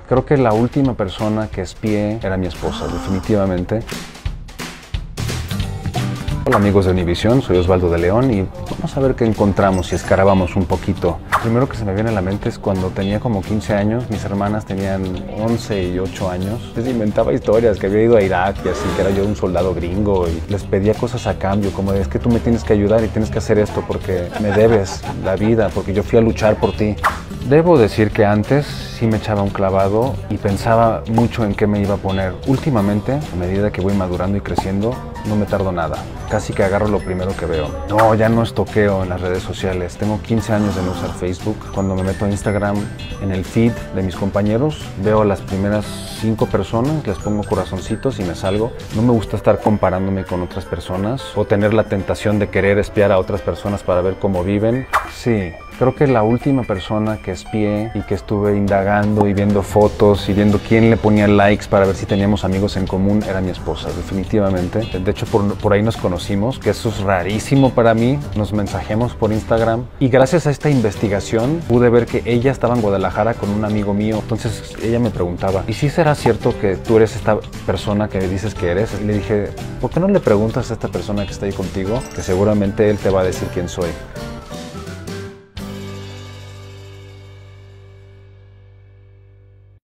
Creo que la última persona que espié era mi esposa, definitivamente. Hola amigos de Univisión, soy Osvaldo de León y vamos a ver qué encontramos si escarbamos un poquito. Lo primero que se me viene a la mente es cuando tenía como 15 años, mis hermanas tenían 11 y 8 años. Les inventaba historias que había ido a Irak y así, que era yo un soldado gringo y les pedía cosas a cambio, como de, es que tú me tienes que ayudar y tienes que hacer esto porque me debes la vida, porque yo fui a luchar por ti. Debo decir que antes sí me echaba un clavado y pensaba mucho en qué me iba a poner. Últimamente, a medida que voy madurando y creciendo, no me tardo nada. Casi que agarro lo primero que veo. No, ya no estoqueo en las redes sociales. Tengo 15 años de no usar Facebook. Cuando me meto a Instagram, en el feed de mis compañeros, veo a las primeras 5 personas, les pongo corazoncitos y me salgo. No me gusta estar comparándome con otras personas o tener la tentación de querer espiar a otras personas para ver cómo viven. Sí. Creo que la última persona que espié y que estuve indagando y viendo fotos y viendo quién le ponía likes para ver si teníamos amigos en común era mi esposa, definitivamente. De hecho, por ahí nos conocimos, que eso es rarísimo para mí. Nos mensajemos por Instagram y gracias a esta investigación pude ver que ella estaba en Guadalajara con un amigo mío. Entonces ella me preguntaba, ¿y si será cierto que tú eres esta persona que dices que eres? Y le dije, ¿por qué no le preguntas a esta persona que está ahí contigo? Que seguramente él te va a decir quién soy.